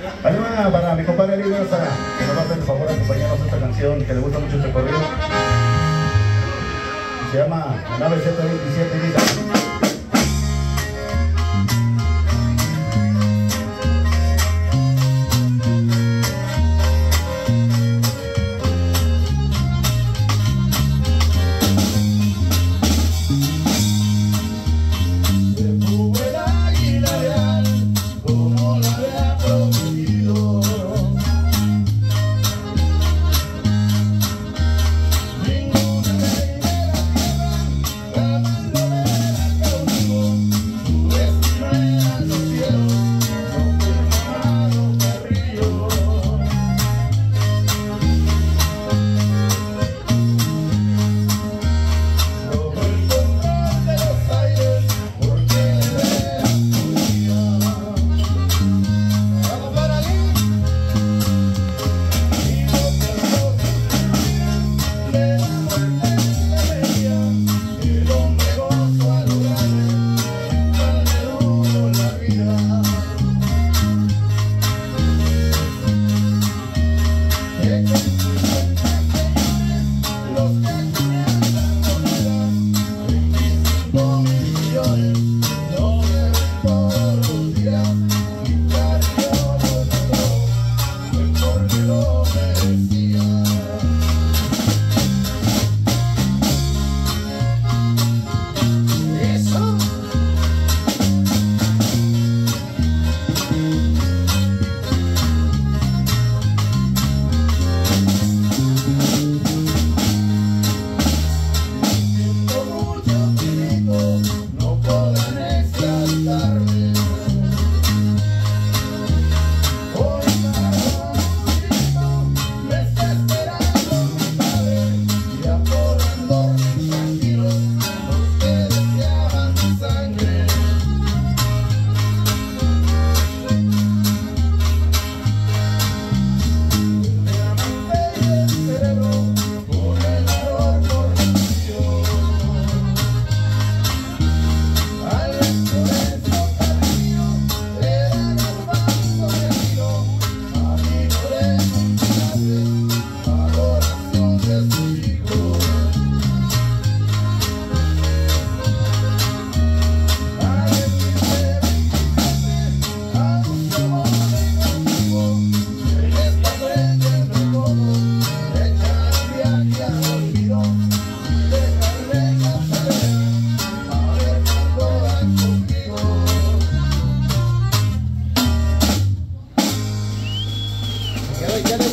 Hay una para mi compadre Líder, para que nos va a hacer el favor de acompañarnos esta canción que le gusta mucho este corrido. Se llama Nave 727 y dice: Ya